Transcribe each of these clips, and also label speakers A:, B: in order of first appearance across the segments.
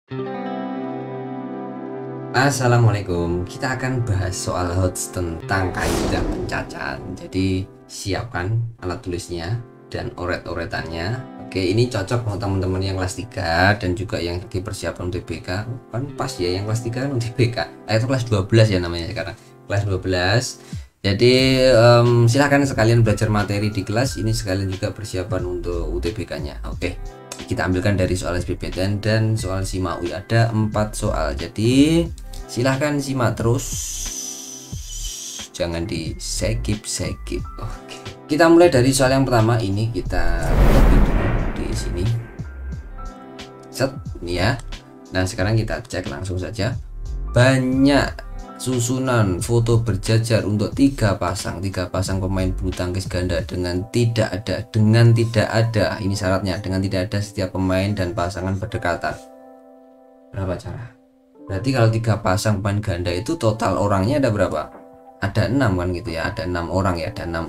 A: Assalamualaikum, kita akan bahas soal HOTS tentang kaidah pencacahan. Jadi siapkan alat tulisnya dan oret-oretannya. Oke, ini cocok untuk teman-teman yang kelas 3 dan juga yang lagi persiapan UTBK. Kan pas ya, yang kelas 3 kan UTBK. Itu kelas 12 ya namanya sekarang. Kelas 12. Jadi silahkan sekalian belajar materi di kelas ini, sekalian juga persiapan untuk UTBK-nya. Oke. Kita ambilkan dari soal SBMPTN dan soal SIMA UI, ada 4 soal. Jadi silahkan simak terus, jangan di skip. Oke, kita mulai dari soal yang pertama. Ini kita copy dulu di sini, set ini ya. Nah sekarang kita cek langsung saja. Banyak susunan foto berjajar untuk tiga pasang pemain bulu tangkis ganda dengan tidak ada ini syaratnya, dengan tidak ada setiap pemain dan pasangan berdekatan. Berapa cara? Berarti kalau 3 pasang pemain ganda itu total orangnya ada berapa? Ada 6 kan gitu ya, ada 6 orang ya, ada 6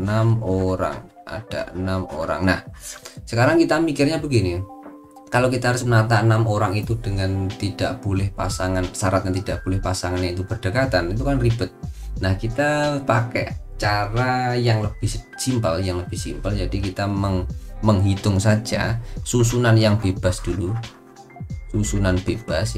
A: orang. Nah sekarang kita mikirnya begini, kalau kita harus menata 6 orang itu dengan tidak boleh pasangan, syaratnya tidak boleh pasangannya itu berdekatan, itu kan ribet. Nah kita pakai cara yang lebih simpel, jadi kita menghitung saja susunan yang bebas dulu, susunan bebas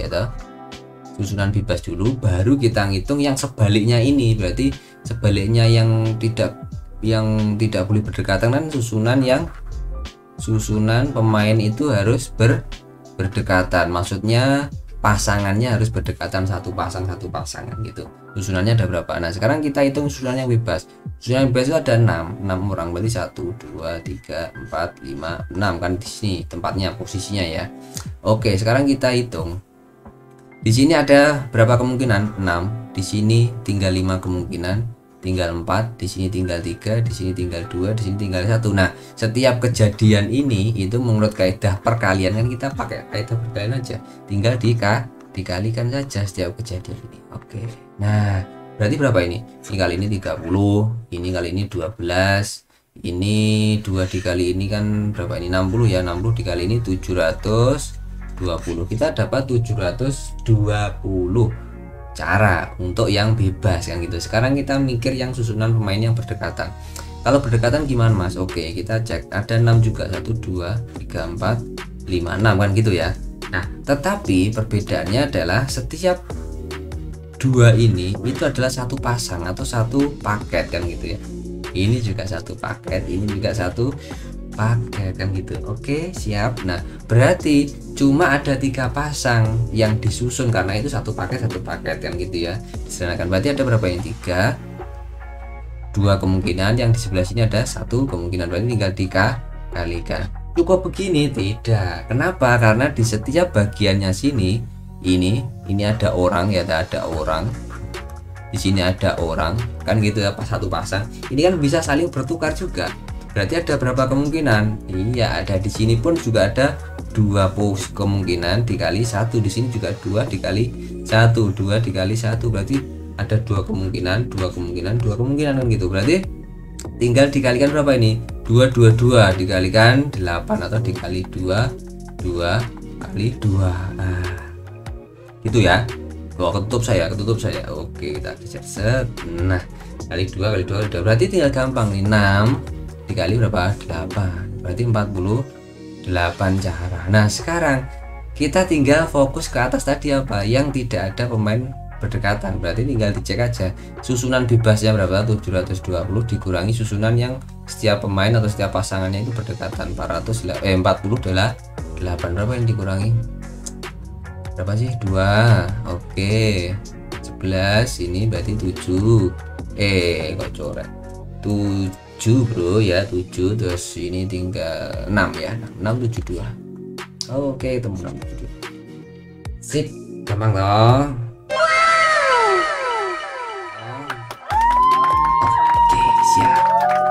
A: dulu, baru kita ngitung yang sebaliknya ini. Berarti sebaliknya yang tidak boleh berdekatan kan susunan pemain itu harus berdekatan, maksudnya pasangannya harus berdekatan, satu pasangan gitu. Susunannya ada berapa? Nah sekarang kita hitung susunan yang bebas. Susunan yang bebas itu ada 6 orang, berarti 1 2 3 4 5 6 kan di sini tempatnya, posisinya ya. Oke, sekarang kita hitung. Di sini ada berapa kemungkinan? 6. Di sini tinggal 5 kemungkinan, tinggal 4, di sini tinggal 3, di sini tinggal 2, di sini tinggal 1. Nah, setiap kejadian ini itu menurut kaidah perkalian kan kita pakai kaidah perkalian aja. Tinggal dikalikan saja setiap kejadian ini. Oke. Nah, berarti berapa ini? Ini kali ini 30, ini kali ini 12. Ini 2 dikali ini kan berapa ini? 60 ya. 60 dikali ini 720. Kita dapat 720 cara untuk yang bebas kan gitu. Sekarang kita mikir yang susunan pemain yang berdekatan. Kalau berdekatan gimana Mas? Oke, kita cek. Ada 6 juga, 1 2 3 4 5 6 kan gitu ya. Nah tetapi perbedaannya adalah setiap 2 ini itu adalah satu pasang atau satu paket kan gitu ya. Ini juga satu paket, ini juga satu paket kan gitu. Oke siap. Nah berarti cuma ada 3 pasang yang disusun karena itu satu paket kan gitu ya. Sedangkan berarti ada berapa yang 3, 2 kemungkinan, yang di sebelah sini ada 1 kemungkinan, berarti tinggal dikalikan. Cukup begini? Tidak. Kenapa? Karena di setiap bagiannya sini ini ada orang ya, ada orang. Di sini ada orang kan gitu ya, pas satu pasang. Ini kan bisa saling bertukar juga. Berarti ada berapa kemungkinan? Iya, ada di sini pun juga ada 2 kemungkinan dikali 1. Di sini juga 2 dikali 1, 2 dikali 1, berarti ada 2 kemungkinan kan gitu. Berarti tinggal dikalikan berapa ini? 2 dikalikan 8 atau dikali 2 kali 2. Nah, gitu ya. Ketutup saya. Oke, kita geser set. Nah, kali 2 berarti tinggal gampang nih. 6 dikali berapa? 8, berarti 48 cara. Nah sekarang kita tinggal fokus ke atas tadi apa, yang tidak ada pemain berdekatan. Berarti tinggal dicek aja susunan bebasnya berapa, 720 dikurangi susunan yang setiap pemain atau setiap pasangannya itu berdekatan, 48. Berapa yang dikurangi? Berapa sih? 2. Oke, 11 ini berarti 7. Kok coret 7 bro ya, 7, terus ini tinggal 6 ya, 672. Oke, temu 672. Sip, gampang toh. Oke, siap.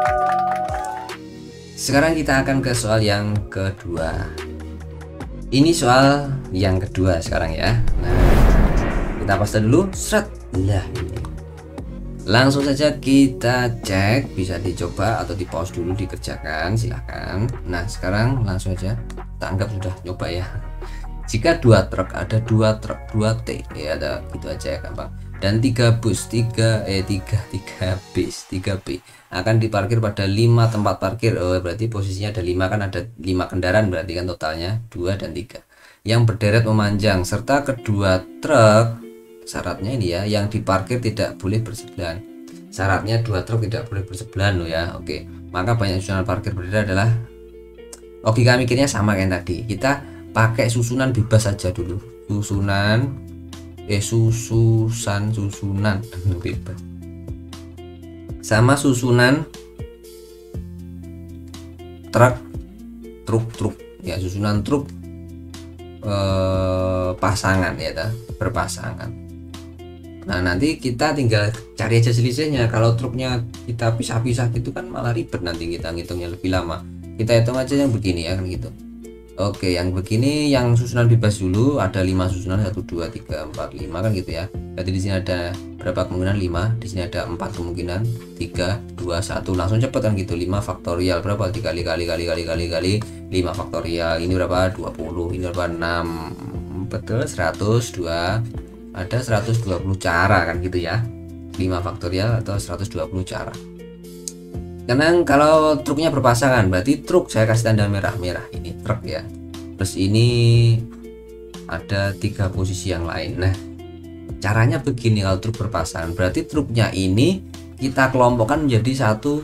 A: Sekarang kita akan ke soal yang kedua. Ini soal yang kedua sekarang ya. Nah, kita pause dulu, seret. Nah, ini langsung saja kita cek, bisa dicoba atau di pause dulu dikerjakan, silahkan. Nah sekarang langsung aja kita anggap sudah nyoba ya. Jika 2 truk, ada 2 truk 2T ya, ada gitu aja ya gampang. Dan 3 bus 3 bis 3B akan diparkir pada 5 tempat parkir. Oh berarti posisinya ada 5 kan, ada 5 kendaraan berarti kan totalnya 2 dan 3 yang berderet memanjang, serta kedua truk, syaratnya ini ya, yang diparkir tidak boleh bersebelahan. Syaratnya 2 truk tidak boleh bersebelahan loh ya. Oke, maka banyak susunan parkir berbeda adalah, logika mikirnya sama kayak tadi, kita pakai susunan bebas saja dulu. Susunan bebas sama susunan truk ya, susunan truk pasangan ya, berpasangan. Nah nanti kita tinggal cari aja selisihnya. Kalau truknya kita pisah-pisah gitu kan malah ribet, nanti kita ngitungnya lebih lama. Kita hitung aja yang begini ya kan gitu. Oke, yang begini yang susunan bebas dulu, ada 5 susunan, 1 2 3 4 5 kan gitu ya. Berarti di sini ada berapa kemungkinan? 5. Di sini ada 4 kemungkinan. 3 2 1. Langsung cepet kan gitu. 5 faktorial berapa? Dikali 5 faktorial. Ini berapa? 20. Ini berapa? 6. Betul, 102. Ada 120 cara kan gitu ya. 5 faktorial atau 120 cara. Karena kalau truknya berpasangan, berarti truk saya kasih tanda merah-merah, ini truk ya. Terus ini ada 3 posisi yang lain. Nah caranya begini, kalau truk berpasangan berarti truknya ini kita kelompokkan menjadi satu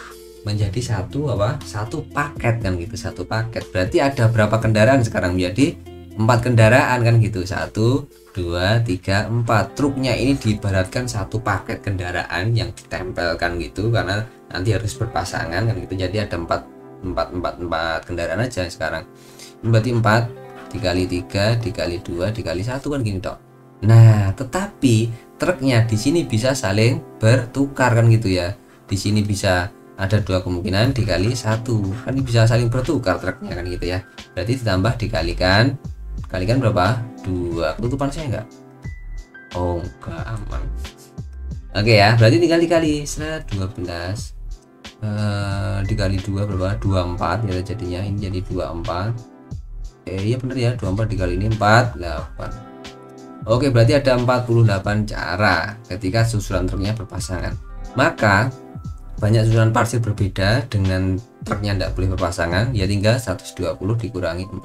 A: paket kan gitu, satu paket. Berarti ada berapa kendaraan sekarang? Menjadi 4 kendaraan kan gitu. 1 2 3 4. Truknya ini diibaratkan satu paket kendaraan yang ditempelkan gitu, karena nanti harus berpasangan kan gitu. Jadi ada 4 kendaraan aja sekarang. Ini berarti 4 dikali 3 dikali 2 dikali 1 kan gini dok. Nah tetapi truknya di sini bisa saling bertukar kan gitu ya. Di sini bisa ada 2 kemungkinan dikali 1 kan, bisa saling bertukar truknya kan gitu ya. Berarti ditambah dikalikan berapa? 2. Ketutupan saya enggak? Oh enggak, aman. Oke ya, berarti tinggal dikali 12 dikali 2 berapa? 24 ya jadinya. Ini jadi 24. Iya bener ya, 24 dikali ini 48. Oke, berarti ada 48 cara ketika susunan truknya berpasangan. Maka banyak susunan parkir berbeda dengan truknya tidak boleh berpasangan, ya tinggal 120 dikurangi 40.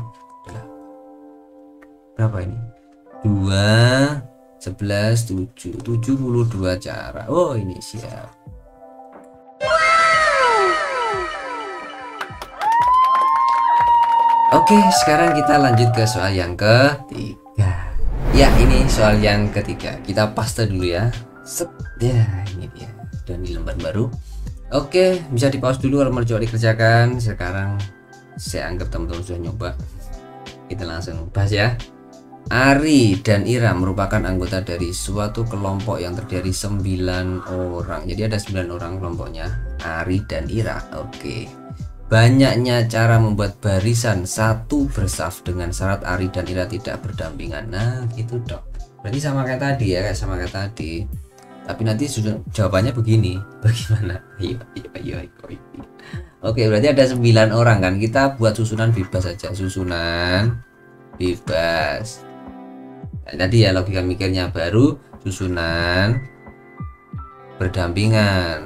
A: Berapa ini? 2 11 7 72 cara. Oh ini siap. Oke, sekarang kita lanjut ke soal yang ketiga. Ya, ini soal yang ketiga. Kita paste dulu ya. Set. Ya, ini dia. Dan di lembar baru. Oke, bisa di pause dulu kalau mau coba dikerjakan. Sekarang saya anggap teman-teman sudah nyoba. Kita langsung bahas ya. Ari dan Ira merupakan anggota dari suatu kelompok yang terdiri 9 orang. Jadi ada 9 orang kelompoknya, Ari dan Ira. Oke. Banyaknya cara membuat barisan satu bersaf dengan syarat Ari dan Ira tidak berdampingan. Nah gitu dok. Berarti sama kayak tadi ya, sama kayak tadi. Tapi nanti sudah jawabannya begini. Bagaimana? Ayo. Oke, berarti ada 9 orang kan. Kita buat susunan bebas saja. Susunan bebas. Nah, tadi ya logika mikirnya, baru susunan berdampingan.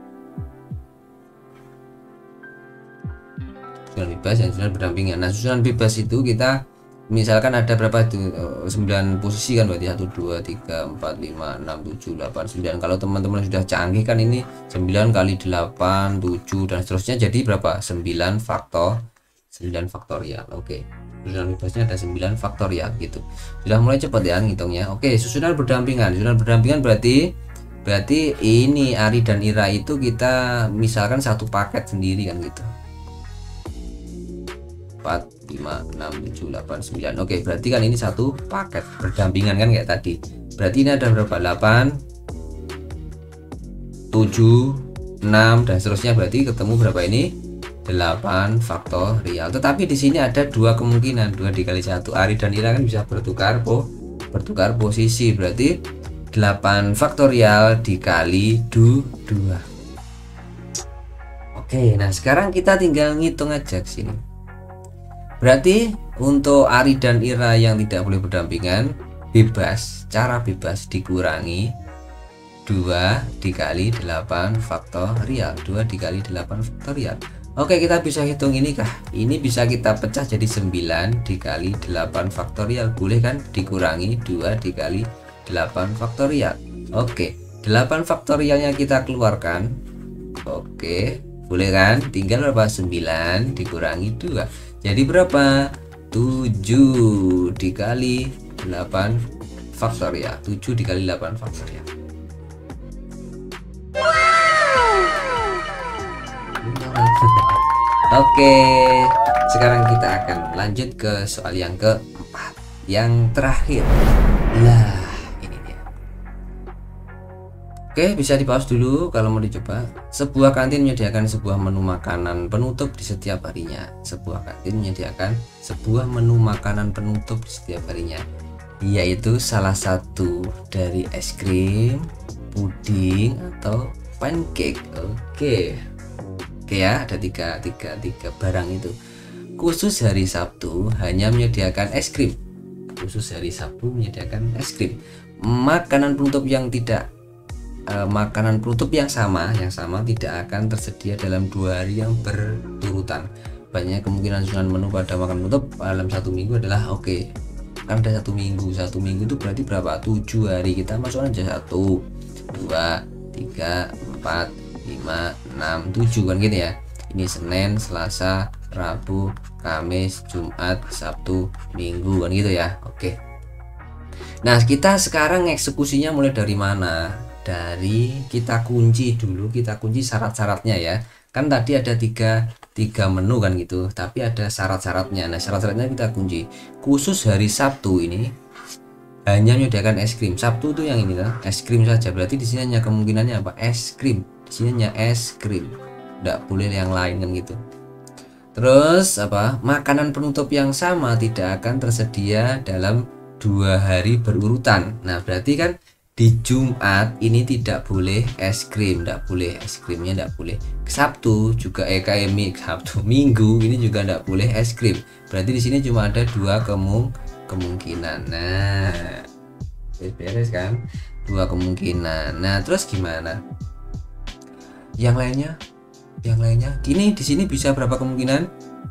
A: Susunan bebas dan susunan berdampingan. Nah susunan bebas itu kita misalkan ada berapa itu 9 posisi kan, berarti 1 2 3 4 5 6 7 8 9. Kalau teman-teman sudah canggih kan ini 9 kali 8 7 dan seterusnya, jadi berapa? 9 faktorial. Oke, susunan bebasnya ada 9 faktorial gitu. Sudah mulai cepat ya ngitungnya. Oke, susunan berdampingan. Susunan berdampingan berarti ini Ari dan Ira itu kita misalkan satu paket sendiri kan gitu. 4 5 6 7 8 9. Oke, berarti kan ini satu paket berdampingan kan kayak tadi. Berarti ini ada berapa? 8 7 6 dan seterusnya, berarti ketemu berapa ini? 8 faktorial. Tetapi di sini ada 2 kemungkinan, 2 dikali 1. Ari dan Ira kan bisa bertukar posisi, berarti 8 faktorial dikali 2. Oke, nah sekarang kita tinggal ngitung aja ke sini. Berarti untuk Ari dan Ira yang tidak boleh berdampingan, bebas, cara bebas dikurangi 2 dikali 8 faktorial. 2 dikali 8 faktorial. Oke, kita bisa hitung ini kah? Ini bisa kita pecah jadi 9 dikali 8 faktorial. Boleh kan? Dikurangi 2 dikali 8 faktorial. Oke, 8 faktorialnya kita keluarkan. Oke, boleh kan? Tinggal berapa? 9 dikurangi 2. Jadi berapa? 7 dikali 8 faktorial. 7 dikali 8 faktorial. Oke, sekarang kita akan lanjut ke soal yang keempat, yang terakhir. Lah, ini dia. Oke, bisa di pause dulu kalau mau dicoba. Sebuah kantin menyediakan sebuah menu makanan penutup di setiap harinya. Sebuah kantin menyediakan sebuah menu makanan penutup di setiap harinya, yaitu salah satu dari es krim, puding, atau pancake. Oke ya, ada tiga barang itu. Khusus hari Sabtu hanya menyediakan es krim. Khusus hari Sabtu menyediakan es krim. Makanan penutup yang sama tidak akan tersedia dalam 2 hari yang berturutan. Banyak kemungkinan susunan menu pada makan penutup dalam 1 minggu adalah oke. Kan ada 1 minggu. 1 minggu itu berarti berapa? 7 hari. Kita masukkan aja 1, 2, 3, 4, 5, 6, 7 kan gitu ya. Ini Senin, Selasa, Rabu, Kamis, Jumat, Sabtu, Minggu kan gitu ya. Oke. Nah, kita sekarang eksekusinya mulai dari mana? Dari kita kunci dulu, kita kunci syarat-syaratnya ya. Kan tadi ada tiga menu kan gitu, tapi ada syarat-syaratnya. Nah, syarat-syaratnya kita kunci. Khusus hari Sabtu ini hanya menyediakan es krim. Sabtu itu yang ini lah, es krim saja. Berarti di sini hanya kemungkinannya apa? Es krim. Di sini hanya es krim. Tidak boleh yang lain kan gitu. Terus apa? Makanan penutup yang sama tidak akan tersedia dalam 2 hari berurutan. Nah, berarti kan di Jumat ini tidak boleh es krim, tidak boleh es krimnya, tidak boleh. Sabtu juga Sabtu Minggu ini juga tidak boleh es krim. Berarti di sini cuma ada 2 kemungkinan. Nah, beres kan? 2 kemungkinan. Nah, terus gimana? Yang lainnya ini di sini bisa berapa kemungkinan?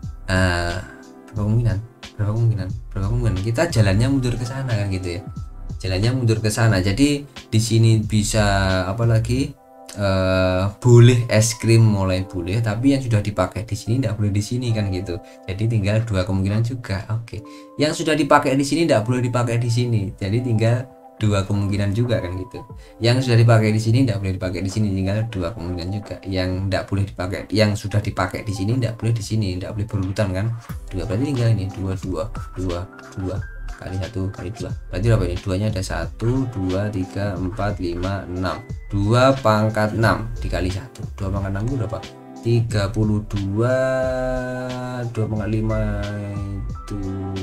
A: Berapa kemungkinan? Kita jalannya mundur ke sana kan gitu ya. Jalannya mundur ke sana. Jadi di sini bisa apa lagi? Boleh es krim mulai boleh, tapi yang sudah dipakai di sini tidak boleh di sini kan gitu. Jadi tinggal 2 kemungkinan juga. Oke. Yang sudah dipakai di sini tidak boleh dipakai di sini. Jadi tinggal 2 kemungkinan juga kan gitu. Yang sudah dipakai di sini tidak boleh dipakai di sini, tinggal 2 kemungkinan juga. Yang tidak boleh dipakai, yang sudah dipakai di sini tidak boleh di sini, tidak boleh berurutan kan. 2 berarti tinggal ini 2 kali 1 kali 2. Berarti berapa ini? 2-nya ada 1, 2, 3, 4, 5, 6. 2 pangkat 6 dikali 1. 2 pangkat 6 itu berapa? 32. 2 pangkat 5 itu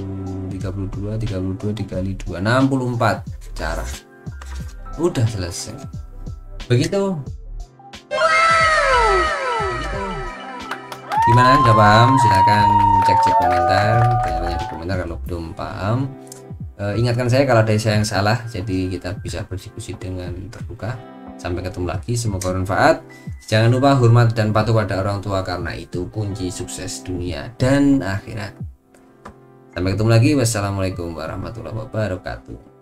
A: 32 dikali 2 64 cara. Udah selesai. Begitu. Gimana? Udah paham? Silahkan cek komentar, tanya-tanya di komentar kalau belum paham. Ingatkan saya kalau ada saya yang salah, jadi kita bisa berdiskusi dengan terbuka. Sampai ketemu lagi, semoga bermanfaat. Jangan lupa hormat dan patuh pada orang tua karena itu kunci sukses dunia dan akhirat. Sampai ketemu lagi. Wassalamualaikum warahmatullahi wabarakatuh.